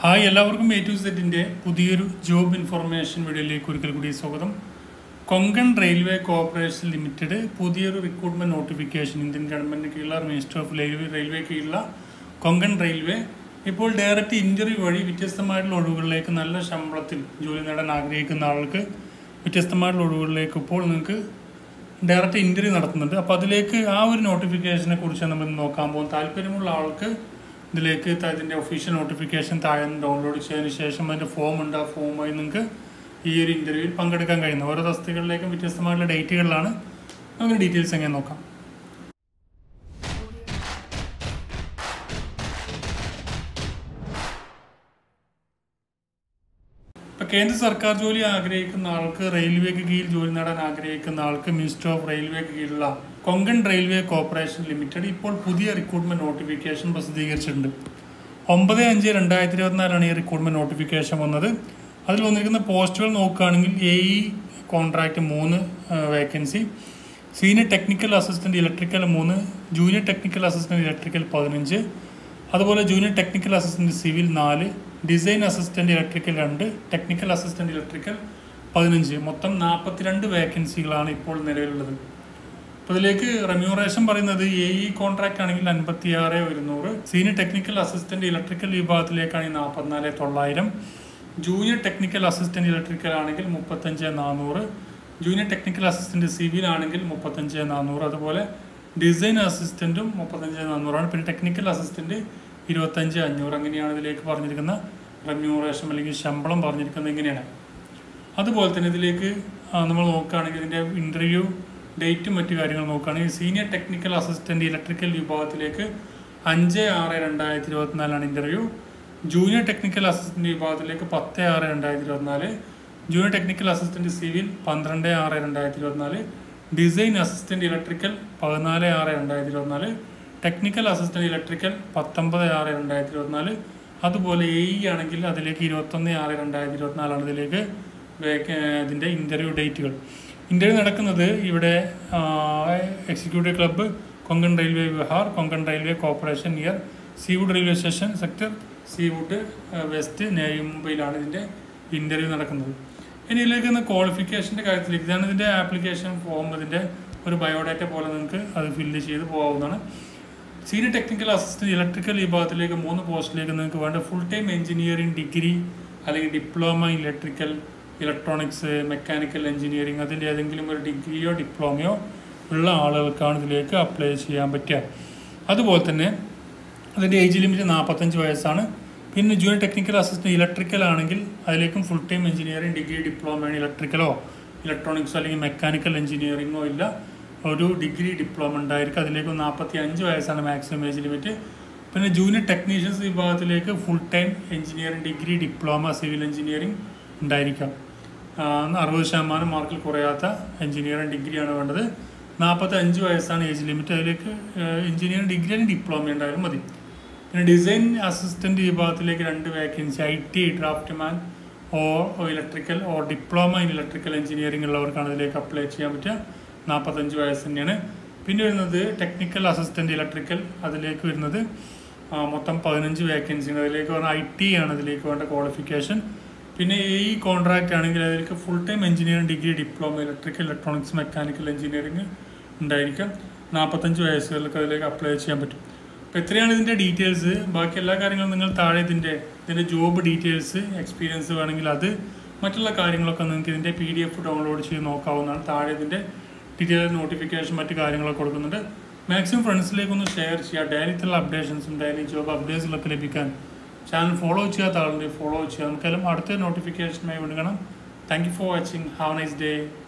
Hi എല്ലാവർക്കും A to Z പുതിയൊരു job information വീഡിയോയിലേക്ക് ഒരിക്കൽ കൂടി സ്വാഗതം. കൊങ്കൺ റെയിൽവേ കോർപ്പറേഷൻ ലിമിറ്റഡ് പുതിയൊരു റിക്രൂട്ട്മെന്റ് നോട്ടിഫിക്കേഷൻ ഇന്ത്യൻ ഗവൺമെന്റിന് കീഴിലുള്ള മിനിസ്റ്റർ ഓഫ് റെയിൽവേ കീഴിലുള്ള കൊങ്കൺ റെയിൽവേ ഇപ്പോൾ ഡയറക്റ്റ് ഇന്റർവ്യൂ വഴി വ്യത്യസ്തമായിട്ടുള്ള ഒഴിവുകളിലേക്ക് നല്ല ശമ്പളത്തിൽ ജോലി നേടാൻ ആഗ്രഹിക്കുന്ന ആൾക്ക് വ്യത്യസ്തമായിട്ടുള്ള ഒഴിവുകളിലേക്ക് ഇപ്പോൾ നിങ്ങൾക്ക് ഡയറക്റ്റ് ഇന്റർവ്യൂ നടത്തുന്നുണ്ട്. അപ്പോൾ അതിലേക്ക് ആ ഒരു നോട്ടിഫിക്കേഷനെ കുറിച്ച് നമ്മൾ നോക്കാൻ പോകും. താല്പര്യമുള്ള ആൾക്ക് ഇതിലേക്ക് അതിൻ്റെ ഒഫീഷ്യൽ നോട്ടിഫിക്കേഷൻ താഴെ ഡൗൺലോഡ് ചെയ്തതിന് ശേഷം അതിൻ്റെ ഫോം ഉണ്ട്. ആ ഫോമായി നിങ്ങൾക്ക് ഈ ഒരു ഇൻ്റർവ്യൂവിൽ പങ്കെടുക്കാൻ കഴിയുന്നത്. ഓരോ തസ്തികകളിലേക്കും വ്യത്യസ്തമായിട്ടുള്ള ഡേറ്റുകളിലാണ്. നമുക്ക് ഡീറ്റെയിൽസ് എങ്ങനെ നോക്കാം. ഇപ്പോൾ കേന്ദ്ര സർക്കാർ ജോലി ആഗ്രഹിക്കുന്ന ആൾക്ക്, റെയിൽവേക്ക് കീഴിൽ ജോലി നേടാൻ ആഗ്രഹിക്കുന്ന ആൾക്ക് മിനിസ്റ്റർ ഓഫ് റെയിൽവേക്ക് കീഴിലുള്ള കൊങ്കൺ റെയിൽവേ കോർപ്പറേഷൻ ലിമിറ്റഡ് ഇപ്പോൾ പുതിയ റിക്രൂട്ട്മെന്റ് നോട്ടിഫിക്കേഷൻ പ്രസിദ്ധീകരിച്ചിട്ടുണ്ട്. 9/5/2024 ഈ റിക്രൂട്ട്മെന്റ് നോട്ടിഫിക്കേഷൻ വന്നത്. അതിൽ വന്നിരിക്കുന്ന പോസ്റ്റുകൾ നോക്കുകയാണെങ്കിൽ AE contract 3 vacancy, senior technical assistant electrical 3, junior technical assistant electrical 15, അതുപോലെ junior technical assistant civil 4, design assistant electrical 2, technical assistant electrical 15. മൊത്തം 42 വേക്കൻസികളാണ് ഇപ്പോൾ നിലവിലുള്ളത്. അപ്പോൾ ഇതിലേക്ക് റെമ്യൂറേഷൻ പറയുന്നത് AE കോൺട്രാക്ട് ആണെങ്കിൽ 56,100, സീനിയർ ടെക്നിക്കൽ അസിസ്റ്റന്റ് ഇലക്ട്രിക്കൽ വിഭാഗത്തിലേക്കാണെങ്കിൽ 44,900, ജൂനിയർ ടെക്നിക്കൽ അസിസ്റ്റന്റ് ഇലക്ട്രിക്കൽ ആണെങ്കിൽ 35,400, ജൂനിയർ ടെക്നിക്കൽ അസിസ്റ്റന്റ് സിവിൽ ആണെങ്കിൽ 35,400, അതുപോലെ ഡിസൈൻ അസിസ്റ്റന്റും 35,400ആണ്. പിന്നെ ടെക്നിക്കൽ അസിസ്റ്റന്റ് 25,500. അങ്ങനെയാണ് ഇതിലേക്ക് പറഞ്ഞിരിക്കുന്ന റെമ്യൂറേഷൻ അല്ലെങ്കിൽ ശമ്പളം പറഞ്ഞിരിക്കുന്നത് ഇങ്ങനെയാണ്. അതുപോലെ തന്നെ ഇതിലേക്ക് നമ്മൾ നോക്കുകയാണെങ്കിൽ ഇതിൻ്റെ ഇൻ്റർവ്യൂ ഡേറ്റും മറ്റു കാര്യങ്ങൾ നോക്കുകയാണെങ്കിൽ സീനിയർ ടെക്നിക്കൽ അസിസ്റ്റന്റ് ഇലക്ട്രിക്കൽ വിഭാഗത്തിലേക്ക് 5/6/2024 ഇൻ്റർവ്യൂ, ജൂനിയർ ടെക്നിക്കൽ അസിസ്റ്റന്റ് വിഭാഗത്തിലേക്ക് 10/6/2024, junior technical assistant civil 12/6/2024, design assistant electrical 14/6/2024, technical assistant electrical 19/6/2024, അതുപോലെ AE ആണെങ്കിൽ അതിലേക്ക് 21/6/2024 ഇതിലേക്ക് ഇതിൻ്റെ ഇൻ്റർവ്യൂ ഡേറ്റുകൾ. ഇൻ്റർവ്യൂ നടക്കുന്നത് ഇവിടെ executive club, Konkan railway Vihar, Konkan railway corporation near Seawood railway station sector Seawood west, മുംബൈയിലാണ് ഇതിൻ്റെ ഇൻ്റർവ്യൂ നടക്കുന്നത്. ഇനി ഇതിലേക്ക് ക്വാളിഫിക്കേഷൻ്റെ കാര്യത്തിലേക്ക്, ഇതാണ് ഇതിൻ്റെ ആപ്ലിക്കേഷൻ ഫോം. ഇതിൻ്റെ ഒരു ബയോഡാറ്റ പോലെ നിങ്ങൾക്ക് അത് ഫില്ല് ചെയ്ത് പോകാവുന്നതാണ്. സീനിയർ ടെക്നിക്കൽ അസിസ്റ്റന്റ് ഇലക്ട്രിക്കൽ വിഭാഗത്തിലേക്ക് 3 പോസ്റ്റിലേക്ക് നിങ്ങൾക്ക് വേണ്ട ഫുൾ ടൈം എഞ്ചിനീയറിംഗ് ഡിഗ്രി അല്ലെങ്കിൽ diploma electrical, electronics, mechanical engineering, അതിൻ്റെ ഏതെങ്കിലും ഒരു ഡിഗ്രിയോ ഡിപ്ലോമയോ ഉള്ള ആളുകൾക്കാണ് ഇതിലേക്ക് അപ്ലൈ ചെയ്യാൻ പറ്റുക. അതുപോലെ തന്നെ അതിൻ്റെ ഏജ് ലിമിറ്റ് 45 വയസ്സാണ്. പിന്നെ ജൂനിയർ ടെക്നിക്കൽ അസിസ്റ്റന്റ് ഇലക്ട്രിക്കൽ ആണെങ്കിൽ അതിലേക്കും full time engineering degree diploma ഇലക്ട്രിക്കലോ ഇലക്ട്രോണിക്സോ അല്ലെങ്കിൽ മെക്കാനിക്കൽ എഞ്ചിനീയറിംഗോ ഇല്ല, ഒരു ഡിഗ്രി ഡിപ്ലോമ ഉണ്ടായിരിക്കും. അതിലേക്ക് 45 വയസ്സാണ് മാക്സിമം ഏജ് ലിമിറ്റ്. പിന്നെ ജൂനിയർ ടെക്നീഷ്യൻസ് വിഭാഗത്തിലേക്ക് full time engineering degree diploma civil engineering ഉണ്ടായിരിക്കാം. 60% മാർക്കിൽ കുറയാത്ത എഞ്ചിനീയറിംഗ് ഡിഗ്രിയാണ് വേണ്ടത്. 45 വയസ്സാണ് ഏജ് ലിമിറ്റ്. അതിലേക്ക് എഞ്ചിനീയറിംഗ് ഡിഗ്രി അല്ലെങ്കിൽ ഡിപ്ലോമ ഉണ്ടായാലും മതി. പിന്നെ ഡിസൈൻ അസിസ്റ്റന്റ് വിഭാഗത്തിലേക്ക് 2 vacancy, IT draftsman or electrical or diploma in electrical engineering ഉള്ളവർക്കാണ് ഇതിലേക്ക് അപ്ലൈ ചെയ്യാൻ പറ്റുക. 45 വയസ്സ് തന്നെയാണ്. പിന്നെ വരുന്നത് ടെക്നിക്കൽ അസിസ്റ്റന്റ് ഇലക്ട്രിക്കൽ, അതിലേക്ക് വരുന്നത് മൊത്തം 15 വേക്കൻസിയാണ്. അതിലേക്ക് പറഞ്ഞാൽ IT ആണ് ഇതിലേക്ക് വേണ്ട ക്വാളിഫിക്കേഷൻ. പിന്നെ AE കോൺട്രാക്ട് ആണെങ്കിൽ അതിലേക്ക് full time engineering degree diploma electrical electronics mechanical engineering ഉണ്ടായിരിക്കാം. 45 വയസ്സുകൾക്ക് അതിലേക്ക് അപ്ലൈ ചെയ്യാൻ പറ്റും. അപ്പോൾ എത്രയാണ് ഇതിൻ്റെ ഡീറ്റെയിൽസ്. ബാക്കി എല്ലാ കാര്യങ്ങളും നിങ്ങൾ താഴെ ഇതിൻ്റെ ജോബ് ഡീറ്റെയിൽസ്, എക്സ്പീരിയൻസ് വേണമെങ്കിൽ അത്, മറ്റുള്ള കാര്യങ്ങളൊക്കെ നിങ്ങൾക്ക് ഇതിൻ്റെ PDF ഡൗൺലോഡ് ചെയ്ത് നോക്കാവുന്നതാണ്. താഴെ ഇതിൻ്റെ ഡീറ്റെയിൽ നോട്ടിഫിക്കേഷൻ മറ്റു കാര്യങ്ങളൊക്കെ കൊടുക്കുന്നുണ്ട്. മാക്സിമം ഫ്രണ്ട്സിലേക്കൊന്ന് ഷെയർ ചെയ്യുക. ഡെയിലിത്തുള്ള അപ്ഡേഷൻസും ഡെയിലി ജോബ് അപ്ഡേറ്റ്സിലൊക്കെ ലഭിക്കാൻ ചാനൽ ഫോളോ ചെയ്യാത്ത ആളുണ്ട്, ഫോളോ ചെയ്യുക. നമുക്കെല്ലാം അടുത്ത നോട്ടിഫിക്കേഷനുമായി വിടുകണം. Thank you for watching. Have a nice day.